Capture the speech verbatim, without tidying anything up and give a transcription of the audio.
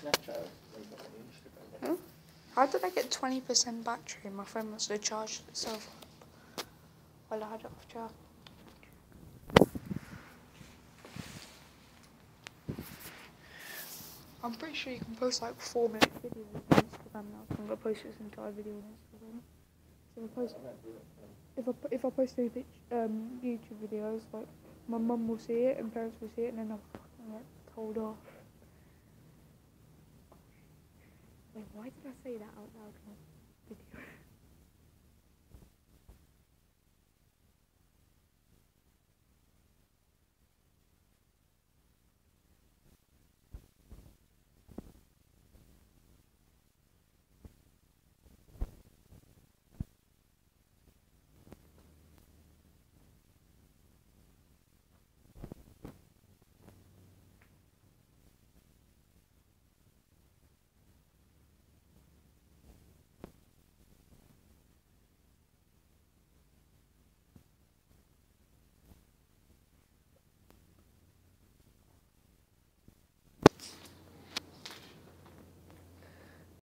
Snapchat. Huh? How did I get twenty percent battery? My phone must have charged itself up while I had it off charge. I'm pretty sure you can post like four minute videos on Instagram now. So I'm gonna post this entire video on Instagram. So if I post, if I if I post these um YouTube videos, like my mum will see it and parents will see it, and then I'll fucking get told off. Wait, why did I say that out loud in a video?